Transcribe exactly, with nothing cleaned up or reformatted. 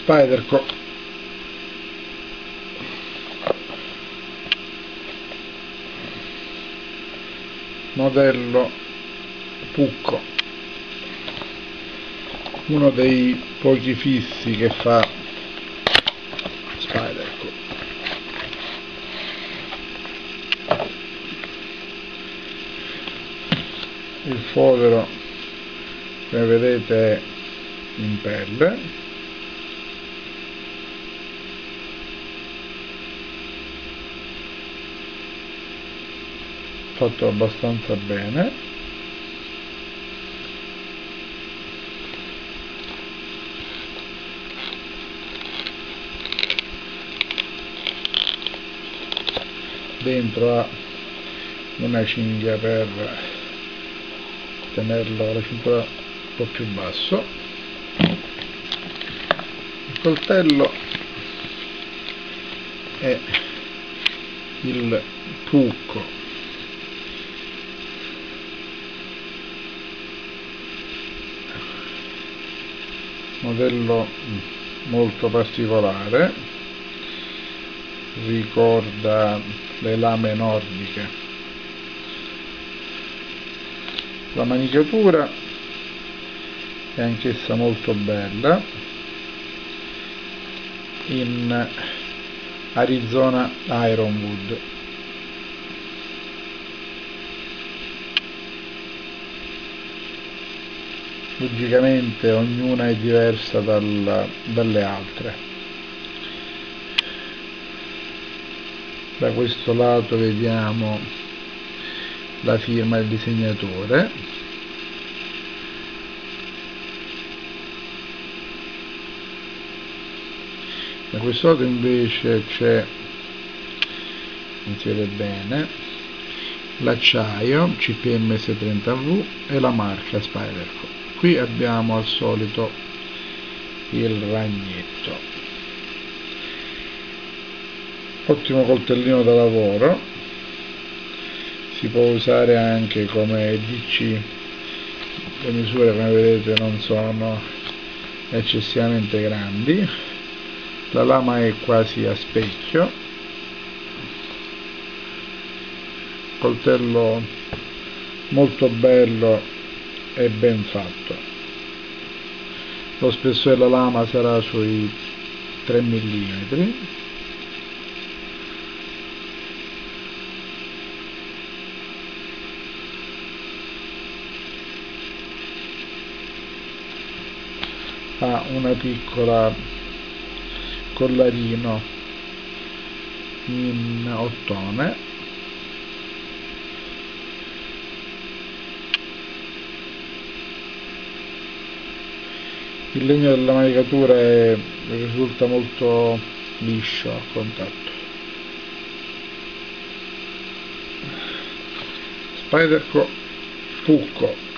Spyderco modello Pucco, uno dei pochi fissi che fa Spyderco. Il fodero, come vedete, è in pelle, fatto abbastanza bene. Dentro ha una cinghia per tenerlo la cintura un po' più basso. Il coltello è il Pucco, modello molto particolare, ricorda le lame nordiche. La manicatura è anch'essa molto bella, in Arizona Ironwood. Logicamente ognuna è diversa dal, dalle altre. Da questo lato vediamo la firma del disegnatore, da questo lato invece c'è, non si vede bene, l'acciaio C P M S trenta V e la marca Spyderco. Qui abbiamo al solito il ragnetto. Ottimo coltellino da lavoro, si può usare anche come D C. Le misure, come vedete, non sono eccessivamente grandi, la lama è quasi a specchio, coltello molto bello e ben fatto. Lo spessore della lama sarà sui tre millimetri. Ha una piccola collarino in ottone, il legno della manicatura è, risulta molto liscio a contatto. Spyderco Pucco.